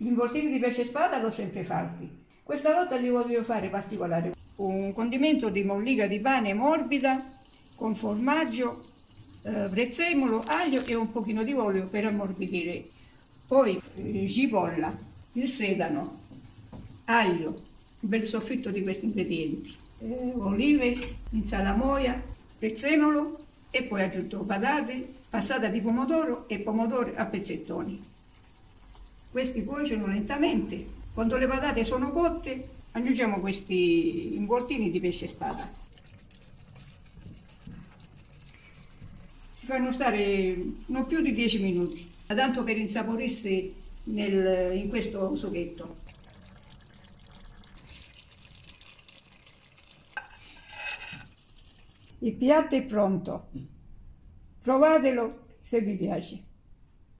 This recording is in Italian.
Gli involtini di pesce spada l'ho sempre fatti. Questa volta li voglio fare particolari. Un condimento di mollica di pane morbida con formaggio, prezzemolo, aglio e un pochino di olio per ammorbidire. Poi cipolla, il sedano, aglio, un bel soffritto di questi ingredienti, olive, insalamoia, prezzemolo e poi aggiunto patate, passata di pomodoro e pomodori a pezzettoni. Questi cuociono lentamente. Quando le patate sono cotte, aggiungiamo questi involtini di pesce spada. Si fanno stare non più di 10 minuti, tanto per insaporirsi in questo sughetto. Il piatto è pronto. Provatelo se vi piace.